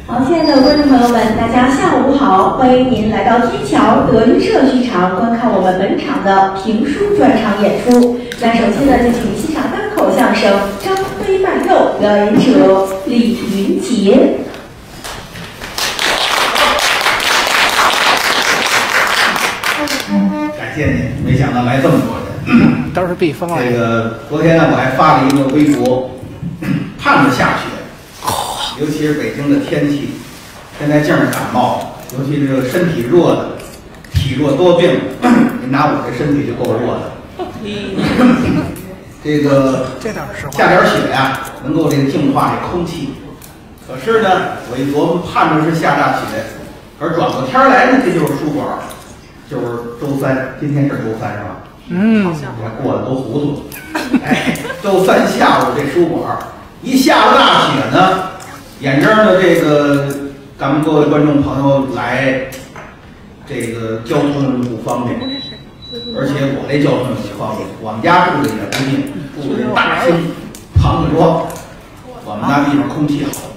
好，亲爱的观众朋友们，大家下午好！欢迎您来到天桥德云社剧场观看我们本场的评书专场演出。那首先呢，就请欣赏单口相声《张飞卖肉》，表演者李云杰。 感谢您，没想到来这么多人， 都是避风啊。 这个昨天呢，我还发了一个微博，盼着下雪。尤其是北京的天气，现在净是感冒，尤其这个身体弱的，体弱多病，您拿我这身体就够弱的。这个下点雪呀，能够这个净化这空气。可是呢，我一琢磨，盼着是下大雪，可是转过天来呢，这就是书馆，就是周三，今天是周三是吧？我过得都糊涂了。哎，周三下午这书馆一下了大雪呢。眼睁的这个，咱们各位观众朋友来，这个交通不方便，而且我这交通也不方便。我们家住的也不近，住的大兴庞子庄，我们那地方空气好。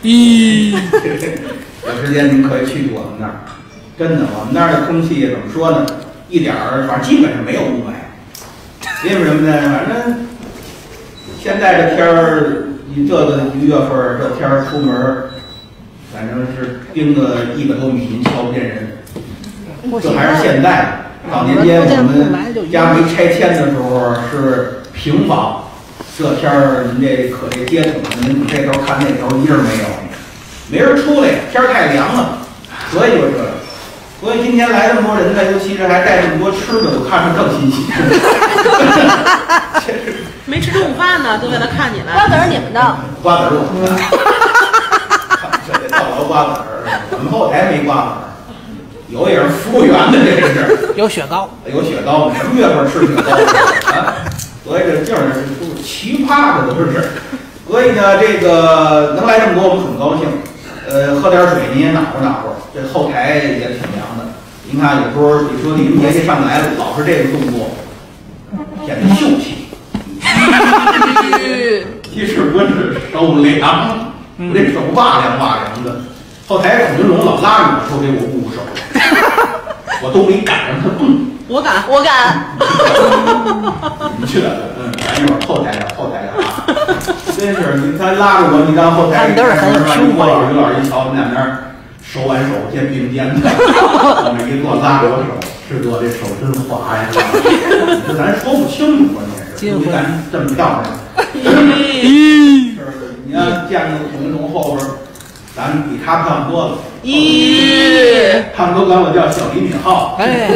有时间您可以去我们那儿，真的，我们那儿的空气怎么说呢？一点儿，反正基本上没有雾霾。因为什么呢？反正现在这天儿。你这个1月份这天儿出门，反正是冰个100多米，您瞧不见人。这还是现在，早年间我们家没拆迁的时候是平房，这天儿您这可这街筒，您这头看那头一人没有，没人出来，天儿太凉了，所以就这样。所以今天来这么多人呢，尤其是还带这么多吃的，我看着更欣喜。 没吃中午饭呢，都为了看你了。 瓜子儿你们的， 瓜子儿我们的，这得倒着瓜子儿。我们后台没瓜子儿，有也是服务员的，这是。 有雪糕， 有雪糕，什么月份吃雪糕啊？所以这劲儿是奇葩的都是。所以呢，这个能来这么多，我们很高兴。喝点水您也暖和暖和，这后台也挺凉的。您看有时候你说李云杰一上来了，老是这个动作，显得秀气。其实不是手凉，我这手哇凉哇凉的。后台孔云龙老拉着我说给我捂手，我都没赶上他动。 我敢。 你去了，咱一会儿后台聊啊。真是，他拉着我，你到后台， 都是很舒服。 于老师一瞧，我们两边手挽手，肩并肩的，我们一坐拉着我手，师哥这手真滑呀！这咱说不清楚，关键是，你敢这么漂亮？是，你要见着孔云龙后边，咱们比他漂亮多了。他们都管我叫小李敏镐。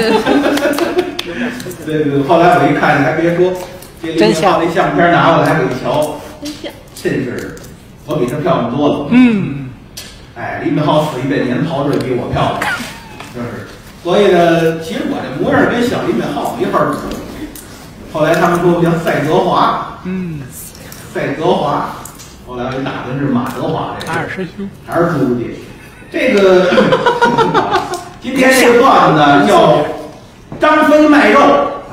这个后来我一看，你还别说，这李敏镐那相片拿过来给我瞧，真是，我比他漂亮多了。哎，李敏镐死一百年，陶醉比我漂亮，就是。所以呢，其实我这模样跟小李敏镐没法比。后来他们说我叫赛德华，赛德华。后来我一打听是马德华，这二师兄还是朱家。这个今天这个段子呢叫张飞卖肉，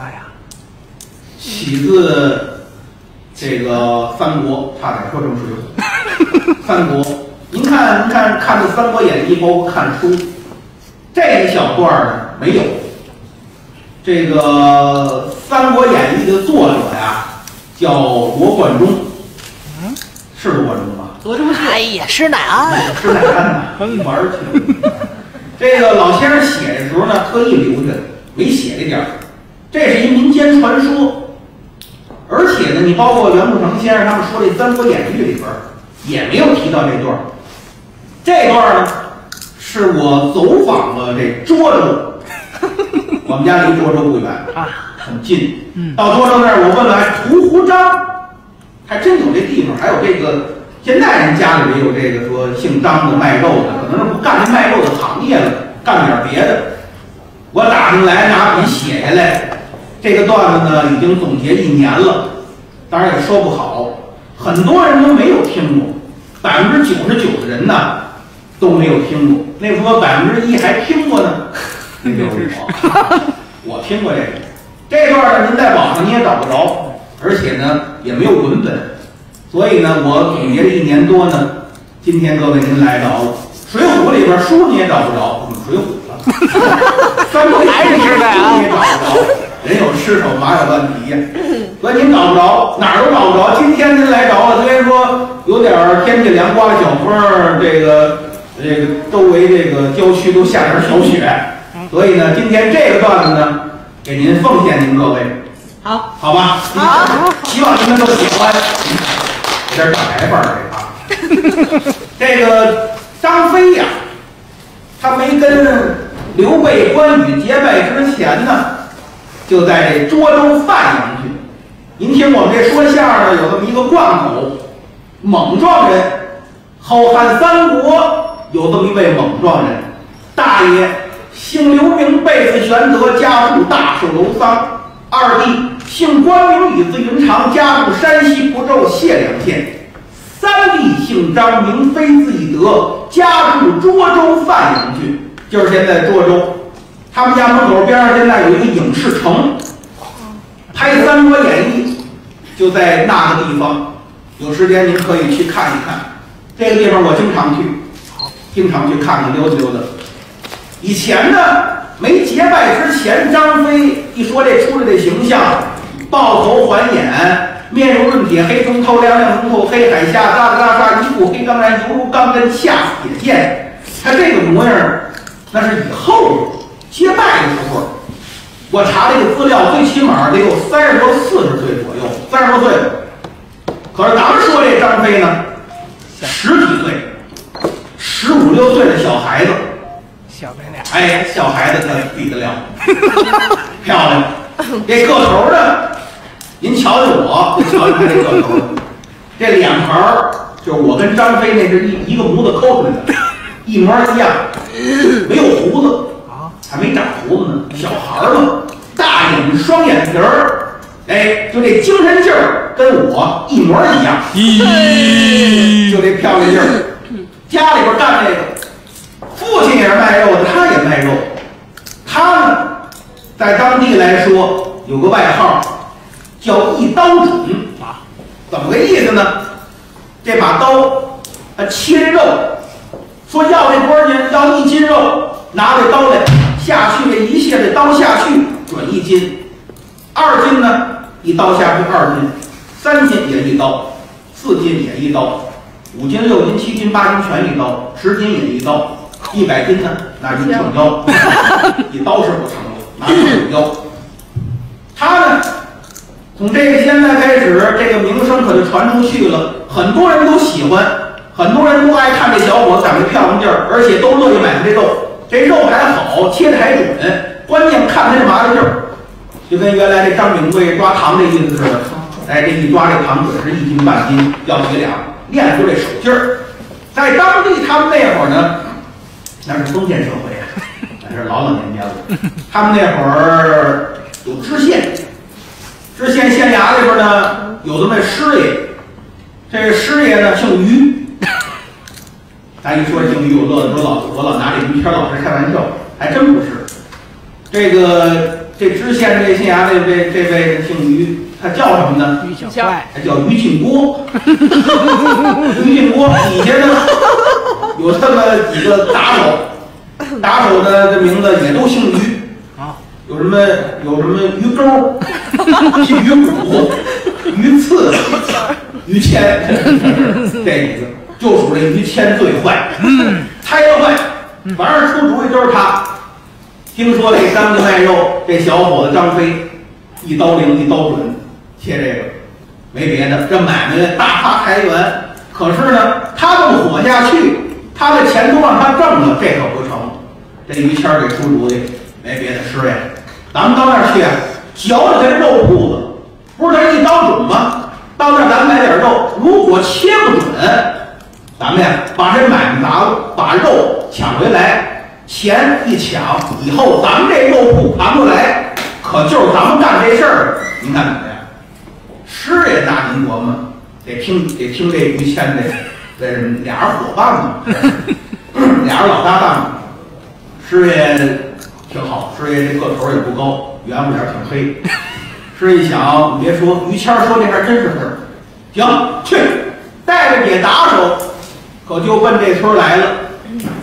起自这个三国，差点说成水浒。三国，您看这《三国演义》，包括看书，这一小段呢没有。这个《三国演义》的作者呀叫罗贯中，是罗贯中吧？ 罗中旭， 哎呀，施耐庵， 施耐庵呐，玩儿去。这个老先生写的时候呢，特意留着，没写这点儿。这是一民间传说，而且呢，你包括袁慕成先生他们说这《三国演义》里边也没有提到这段。这段呢，是我走访了这涿州，我们家离涿州不远很近。到涿州那儿，我问了屠胡张，还真有这地方，还有这个。现在人家里也有这个说姓张的卖肉的，可能是不干这卖肉的行业了，干点别的。我打听来拿笔写下来，这个段子呢已经总结1年了，当然也说不好，很多人都没有听过，99%的人呢都没有听过。那说1%还听过呢，那就是我听过这段呢，您在网上你也找不着，而且呢也没有文本。所以呢，我总结了1年多呢，今天各位您来到水浒里边书你也找不着，水浒了。三国还是时代啊，你也找不着。人有尸首，马有乱蹄呀，所以您找不着，哪儿都找不着。今天您来着了，虽然说有点天气凉，刮了小风，这个周围这个郊区都下点小雪，所以呢，今天这个段子呢，给您奉献您各位，好吧？好，希望您们都喜欢，有点大白范儿这个张飞呀，他没跟刘备、关羽结拜之前呢，就在这涿州范阳郡。您听我们这说相声有这么一个贯口，猛撞人。后汉三国有这么一位猛撞人，大爷姓刘名，辈字玄德，家住大寿楼桑；二弟姓关名羽，字云长，家住山西蒲州解良县；三弟姓张，名飞，字翼德，家住涿州范阳郡，就是现在涿州。他们家门口边上现在有一个影视城，拍《三国演义》就在那个地方，有时间您可以去看一看。这个地方我经常去看看溜达溜达。以前呢，没结拜之前，张飞一说这出来的形象，豹头环眼，面如润铁，黑中透亮，亮中透黑，海下嘎嘎嘎，一副黑钢髯，犹如钢针，下铁剑。他这个模样，那是以后结拜的时候。我查这个资料，最起码得有30多、40岁左右，30多岁。可是咱们说这张飞呢，10几岁，15、16岁的小孩子， 小白脸， 哎，小孩子他比得了，漂亮。这个头呢，您瞧瞧我，就瞧瞧他这个头，这两盘就是我跟张飞那是一个模子抠出来的，一模一样，没有胡子。还没长胡子呢，小孩嘛，大眼睛双眼皮儿，哎，就这精神劲儿跟我一模一样，就这漂亮劲儿。家里边干这个，父亲也是卖肉的，他也卖肉。他呢，在当地来说有个外号叫一刀准啊，怎么个意思呢？这把刀，切肉，说要这多少斤？要1斤肉，拿这刀来。下去这一卸这刀下去准1斤，2斤呢一刀下去2斤，3斤也一刀，4斤也一刀，5斤、6斤、7斤、8斤全一刀，10斤也一刀，100斤呢那就成腰，一刀是不成的，拿成腰。他呢，从这个现在开始，这个名声可就传出去了，很多人都喜欢，很多人都爱看这小伙子长这漂亮劲儿，而且都乐意买这肉。这肉还好，切的还准，关键看他这麻利劲儿，就跟原来这张炳贵抓糖这意思似的。哎，这一抓这糖准是1斤半斤，要几两，练出这手劲儿。在当地他们那会儿呢，那是封建社会啊，那是老年间了。他们那会儿有知县，知县县衙里边呢有这么师爷，这个师爷呢姓于。咱一说姓于，我乐得我老拿这于谦老师开玩笑，还真不是。这知县这县衙这位姓于，他叫什么呢？于小怪，他叫于进锅。于进锅底下呢有这么几个打手的这名字也都姓于啊，有什么于钩、于骨、于刺、于谦，这几个。就属这于谦最坏，拆了坏，反正出主意就是他。听说这张家卖肉，这小伙子张飞一刀灵一刀准，切这个没别的，这买卖大发财源。可是呢，他这么火下去，他的钱都让他挣了，这可不成。这于谦给出主意，没别的，师爷，咱们到那儿去，嚼着他这肉铺子，不是他一刀准吗？到那儿咱买点肉，如果切不准。咱们呀，把这买卖砸了，把肉抢回来，钱一抢以后，咱们这肉铺盘过来，可就是咱们干这事儿。您看怎么样？师爷那您琢磨，得听这于谦这俩人伙伴嘛，俩人老搭档。师爷挺好，师爷这个头也不高，圆乎点挺黑。师爷一想，你别说，于谦说这还真是事儿。行，去带着也打手。可就奔这村来了，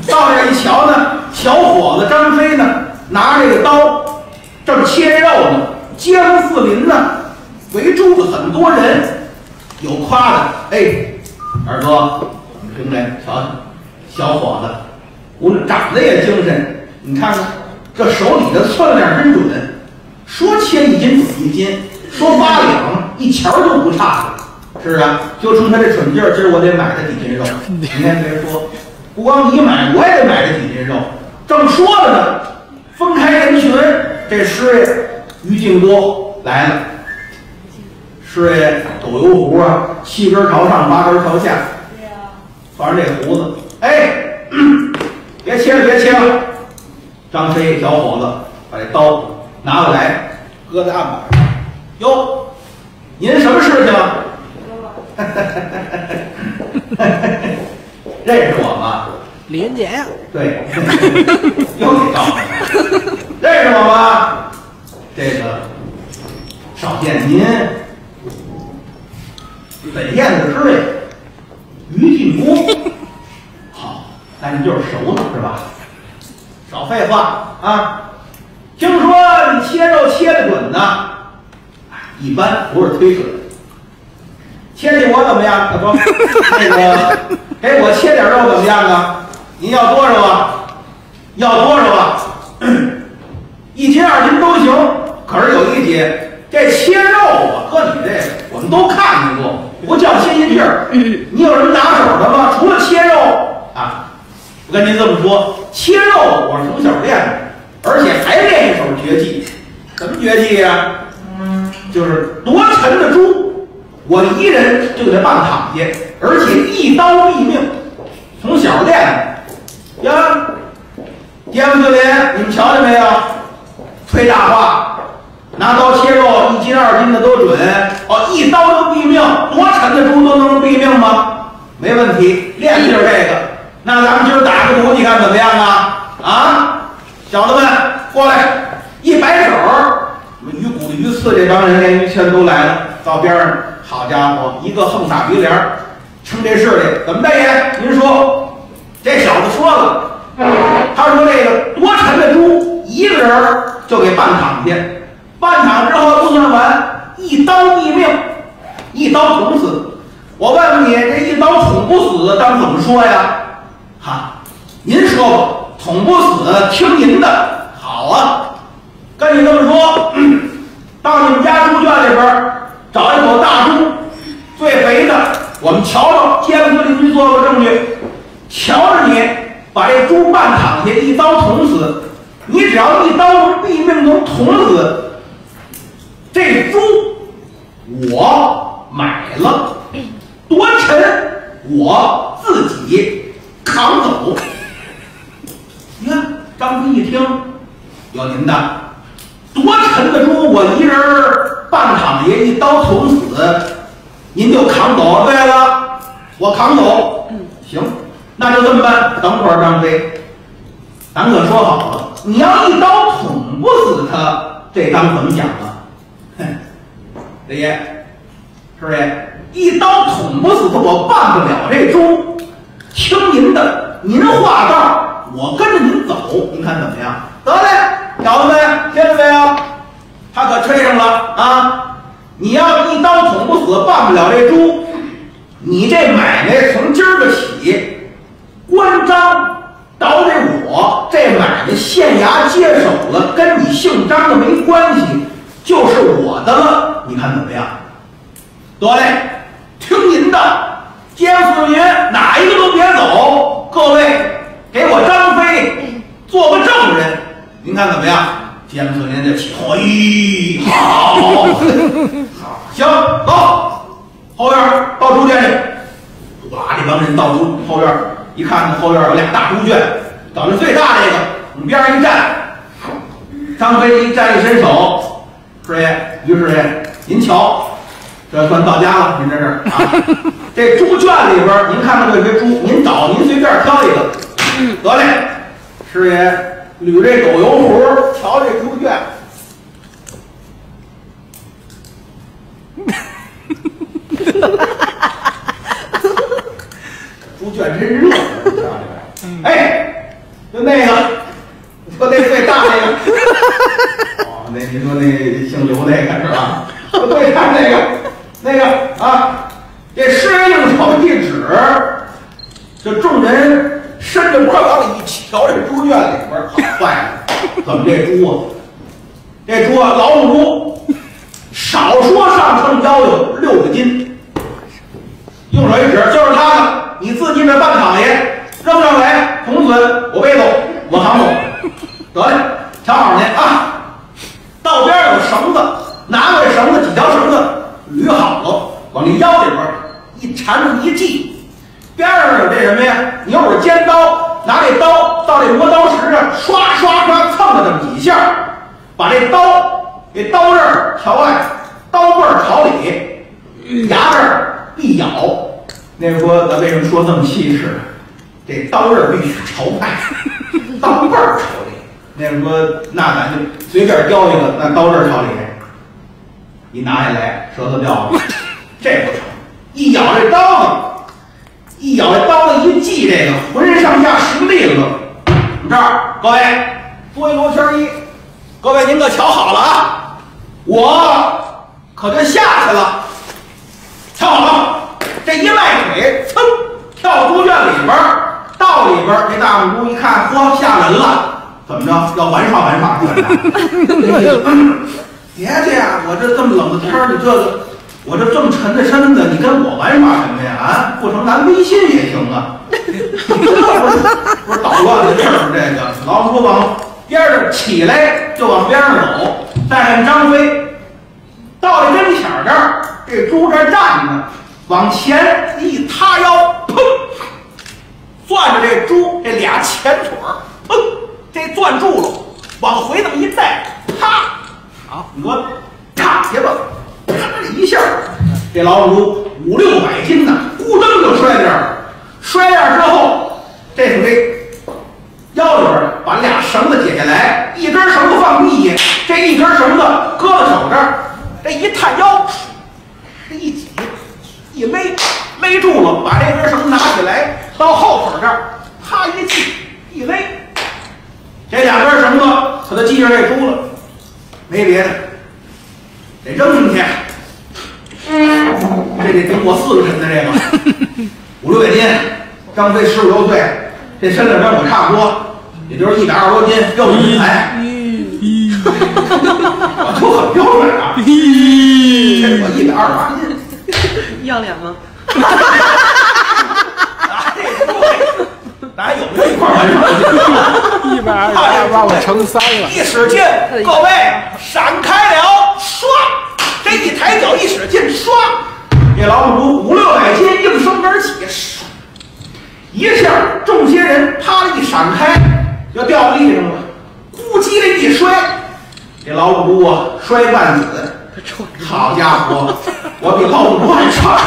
到这一瞧呢，小伙子张飞呢，拿这个刀正切肉呢，街坊四邻呢围住了很多人，有夸的，哎，二哥，兄弟，瞧瞧，小伙子，无论长得也精神，你看看这手里的寸量真准，说切1斤准1斤，说8两1钱都不差。是啊，就冲他这蠢劲儿，今儿我得买他几斤肉。你看别说，不光你买，我也得买这几斤肉。正说着呢，分开人群，这师爷于敬多来了。师爷抖油壶啊，7根朝上，8根朝下，toàn这胡子。哎，别切了，别切了。张飞小伙子把这刀拿过来，搁在案板上。哟，您什么事情？认识我吗？ 李云杰呀。 对，又得告诉认识我吗？这个少见您本县的师爷于进公。好，咱就是熟呢，是吧？少废话啊！听说你切肉切得准呢，一般不是忒准。切切我怎么样？不，那个给我切点肉怎么样啊？您要多少啊？要多少啊？1斤2斤都行。可是有一节，这切肉啊，搁你这个我们都看见过，不较新鲜劲儿。你有什么拿手的吗？除了切肉啊，我跟您这么说，切肉我是从小练的，而且还练一手绝技。什么绝技呀？就是多沉的猪。我一人就给他办躺下，而且一刀毙命，从小练的呀。颠覆四邻，你们瞧见没有？吹大话，拿刀切肉1斤2斤的都准。哦，一刀就毙命，多沉的猪都能毙命吗？没问题，练的就是这个。那咱们今儿打个赌，你看怎么样啊？啊，小子们过来，一摆手，于骨于刺这帮人连于谦都来了，到边上。好家伙，一个横撒鼻梁，称这势力怎么大爷？您说，这小子说了，他说这个多沉的猪，一个人就给半躺下，半躺之后不算完，一刀毙命，一刀捅死。我问问你，这一刀捅不死，当怎么说呀？哈，您说吧，捅不死，听您的。好啊，跟你这么说，到你们家猪圈里边。找一口大猪，最肥的，我们瞧瞧，街坊邻居做个证据。瞧着你把这猪半躺下，一刀捅死，你只要一刀能毙命，能捅死，这猪我买了，多沉我自己扛走。你看张飞一听，有您的，多沉的猪我一人半躺下，一刀捅死，您就扛走。对了，我扛走。行，那就这么办。等会儿张飞，咱可说好了，你要一刀捅不死他，这当怎么讲啊？哼，雷爷，师爷，一刀捅不死他，我办不了这猪。听您的，您话道，我跟着您走，您看怎么样？得嘞，小子们，听见没有？他可吹上了啊！你要一刀捅不死，办不了这猪，你这买卖从今儿个起，关张倒得我，这买卖县衙接手了，跟你姓张的没关系，就是我的了。你看怎么样？得嘞，听您的，街坊四邻哪一个都别走，各位给我张飞做个证人，您看怎么样？街坊四邻就起哄，咦，好，好，行，走，后院到猪圈去。哇，这帮人到猪后院一看，后院有俩大猪圈，找那最大这个往边上一站。张飞一站，一伸手，师爷，于师爷，您瞧，这算到家了，您这是啊。这猪圈里边，您看看这些猪，您找，您随便挑一个，得嘞，师爷。捋这抖油壶，瞧这猪圈，猪圈真热，哎， 就那个，说那最大那个，哦，那你说那姓刘那个是吧？最大那个啊，这施应手一指，这众人伸着脖往里一瞧，这猪圈里边好坏了，怎么这猪啊？这猪啊，老母猪，少说上称腰有6个斤，用手一指，就是他的，你自己这半躺爷扔上来，童子我背走，我扛走，得嘞，瞧好去啊！道边有绳子，拿过来绳子，几条绳子捋好了，往这腰里边一缠住一系，边上有这什么呀？牛耳尖刀，拿这刀到这磨刀石上刷刷刷蹭了这么几下，把这刀这刀刃朝外，刀棍朝里，牙这儿一咬。那说咱为什么说这么细致？这刀刃必须朝外，刀棍朝里。那说那咱就随便雕一个，那刀刃朝里，一拿下来舌头掉了，这不成。一咬这刀子，一系这个，浑身上下10个例子。这儿各位多一罗圈一，各位您可瞧好了啊，我可就下去了。瞧好了，这一迈腿，噌，跳猪圈里边，到里边，这大母猪一看，嚯，吓人了。怎么着？要玩耍玩耍去了？别介呀！我这么冷的天儿，你这个，我这么沉的身子，你跟我玩耍什么呀？啊，不成，咱微信也行啊。这不是捣乱的事儿，这个老母猪往边上起来，就往边上走，带上张飞，到了跟前这儿，这猪这站着，往前一塌腰，砰，攥着这猪这俩前腿儿，砰。这攥住了，往回这么一带，啪！好，你说，啪，结果，啪一下，这老母猪500、600斤呢，咕噔就摔这儿。摔这儿之后，这从这腰里边把俩绳子解下来，一根绳子放地下，这一根绳子搁到手这儿，这一探腰，这一挤，一勒住了，把这根绳子拿起来，到后腿这儿，啪一系，一勒。这2根绳子可就系上这猪了，没别的，得扔进去。这得顶我4个人的这个，5、600斤。张飞15、16岁，这身量跟我差不多，也就是120多斤，又是身材。我就很标准啊。这我128斤， 要脸吗？ 咱有没有一块玩耍 ？128乘3了。 一使劲，各位闪开了，唰！这一抬脚一使劲，唰！这老母猪5、600斤应声而起，唰！一下，众些人啪的一闪开，就掉地上了。咕叽的一摔，这老母猪啊摔半死。好家伙，我比老母猪还喘。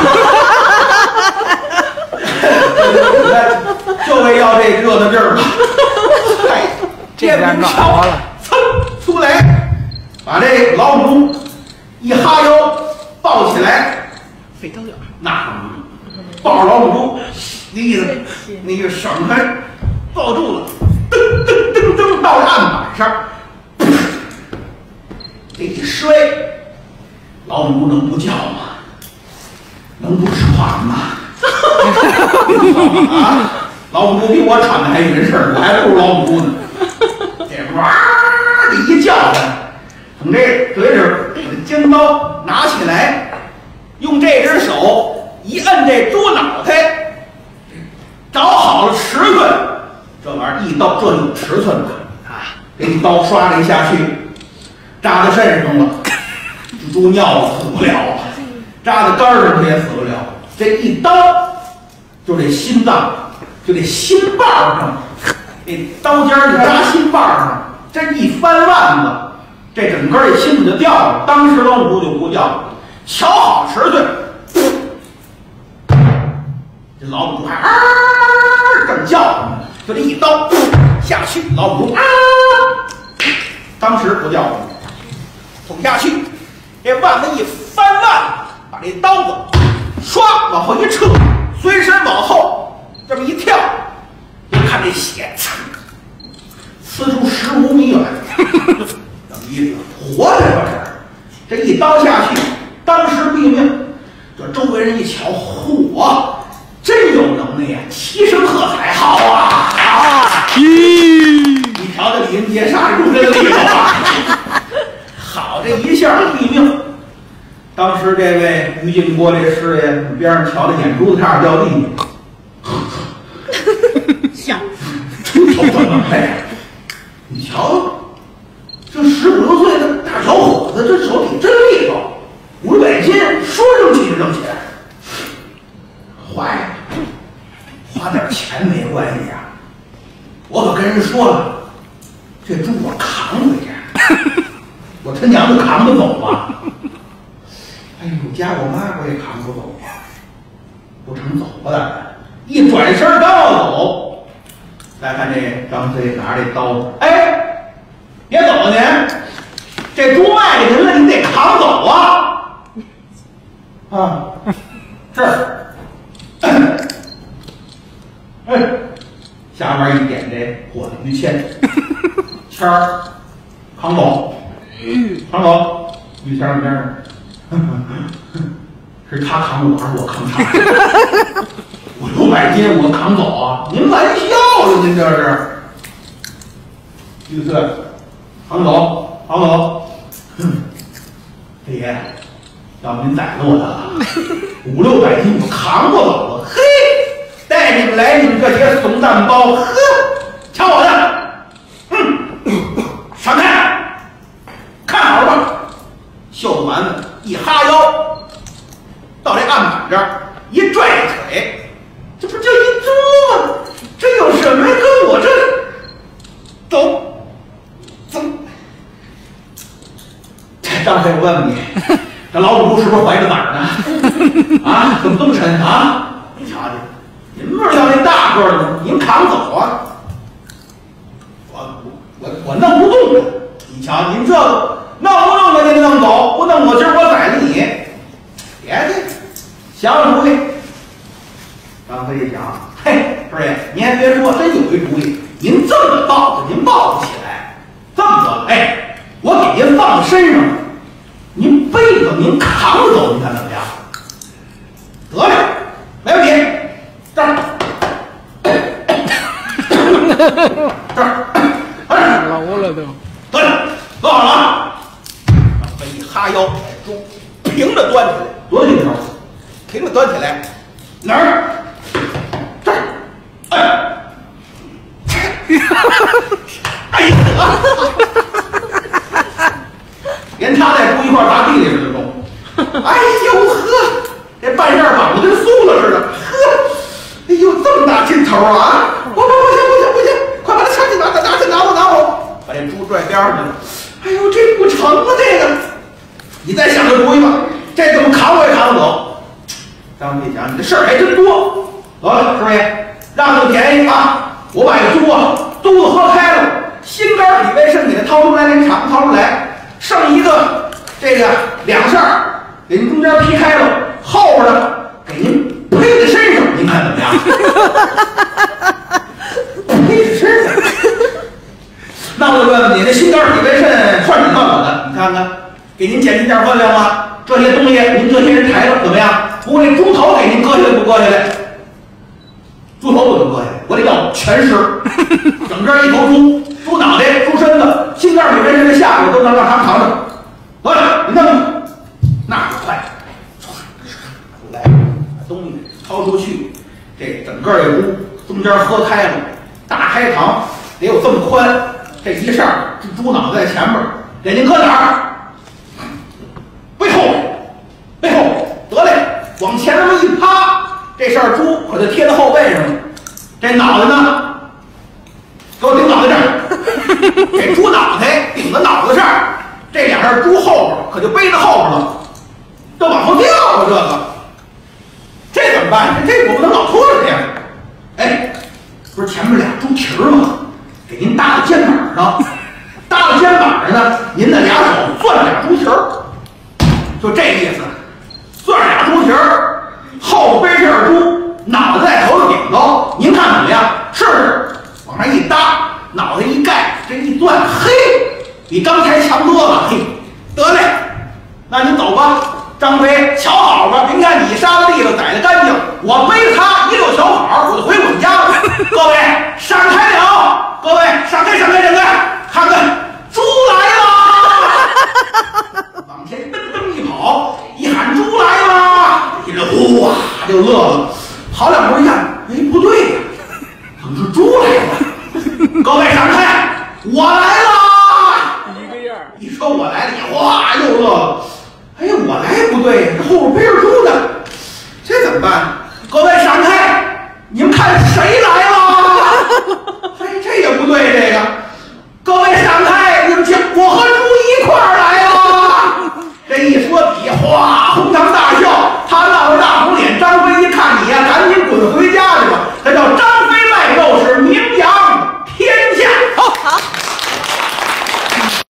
就为要这热闹劲儿吧，哎，这边暖和了，噌出来，把这老母猪一哈腰抱起来， 肥刀眼， 那抱着老母猪，那个绳开，抱住了，噔噔噔噔到案板上，这一摔，老母猪能不叫吗？能不吃话吗？啊！老母猪比我喘的还匀事儿，我还不如老母猪呢。这哇的一叫唤，从这嘴里把这尖刀拿起来，用这只手一摁这猪脑袋，找好了尺寸，这玩意儿一刀，这有尺寸的啊！这一刀刷了一下去，扎在肾上了，猪尿了死不了啊，扎在肝上它也死不了。这一刀就这心脏，就这心瓣上，这刀尖儿一扎心瓣上，这一翻腕子，这整个这心子就掉了。当时老母猪就不叫了，瞧好尺寸，这老母猪还正叫呢，就这一刀下去，老母猪当时不叫了，捅下去，这腕子一翻腕，把这刀子唰往后一撤，随身往后这么一跳，就看这血刺出15米远，怎么意思？活着吧这一刀下去，当时毙命。这周围人一瞧，嚯，真有能耐呀！齐声喝彩，好啊！好！你瞧这李云杰杀入这个地方啊！好，这一下毙命。当时这位于金国这师爷边上瞧着眼珠子差点掉地像， 真瞅这能耐！你瞧，这15、16岁的大小伙子，这手挺真利索，500斤，说扔起就扔起来。坏了，花点钱没关系呀，我可跟人说了，这猪我扛回去，我他娘的扛不走啊！哎呦，家我妈我也扛不走啊，不成走吧咱们。一转身刚要走，来看这张飞拿着这刀，哎，别走啊您，这猪卖给您了，您得扛走啊！啊，这儿，哎，下面一点这火驴签，签儿扛走，扛走，于谦儿边上。是他扛我还是我扛他？5、600斤我扛走啊！您玩笑了，您这是？于四，扛走，扛走。这爷，要不您宰了我得了，5、600斤我扛不走了。嘿，带你们来，你们这些怂蛋包，呵，瞧我的，闪开，看好吧。袖子丸子一哈腰，到这案板这儿一拽腿，这不就一猪吗？这有什么呀？跟我这走。张飞，我问问你，这老母猪是不是怀着崽儿呢？啊，怎么这么沉啊？你瞧瞧，您不是要那大个的吗？您扛走啊！我弄不动了。你瞧，您这个。弄不弄就给你弄走，不弄我今儿我宰了你！别介，想想主意。张飞一想，嘿，师爷，您还别说，真有一主意。您这么抱着，您抱不起来。这么着，哎，我给您放在身上，您背着您扛着走，您看怎么样？得嘞，没问题。这儿，这儿， 老了都。 得嘞，坐好了啊。一哈腰，猪平着端起来，多轻手，平着端起来，哪儿？这儿，哎，哎呀，连他带猪一块砸地里似的重。哎呦呵，这半扇膀子跟酥了似的。呵，哎呦，这么大劲头啊！不行，快把他掐起，拿我，把这猪拽边上去了。哎呦，这不成啊！这个，你再想个主意吧，这怎么扛我也扛不走。张飞想，你这事儿还真多。得了，师爷，让你便宜啊！我把这猪啊肚子喝开了，心肝脾胃肾给它掏出来，连肠掏出来，剩一个这个2扇儿，给您中间劈开了，后边呢给您配在身上，您看怎么样？配在身上。那我问问你，这心肝脾胃肾串起到我的，你看看，给您减低点分量吗？这些东西您这些人抬着怎么样？不过这猪头给您割下来不割下来？猪头不能割下来，我得要全尸，整个一头猪，猪脑袋、猪身子、心肝脾胃肾的下边都能让他们尝尝。得了，你弄，那可快，唰，来，把东西掏出去，这整个这猪中间喝开了，大开膛得有这么宽。这一扇，这猪脑袋在前面，给您搁哪儿？背后，得嘞，往前那么一趴，这扇猪可就贴在后背上了。这脑袋呢，给我顶脑袋这儿，这猪脑袋顶在脑子上，这2扇猪后边可就背在后边了，都往后掉啊！这怎么办？这我不能老拖着这样。哎，不是前面俩猪蹄儿吗？给您搭到肩膀上，搭到肩膀上呢，您的俩手攥俩猪蹄儿，就这意思，攥俩猪蹄儿，后背这猪，脑袋在头上顶高，您看怎么样？试试，往上一搭，脑袋一盖，这一攥，嘿，比刚才强多了。嘿，得嘞，那你走吧。张飞，瞧好吧，别看你沙子地了，宰得干净，我背着他一溜小跑，我就回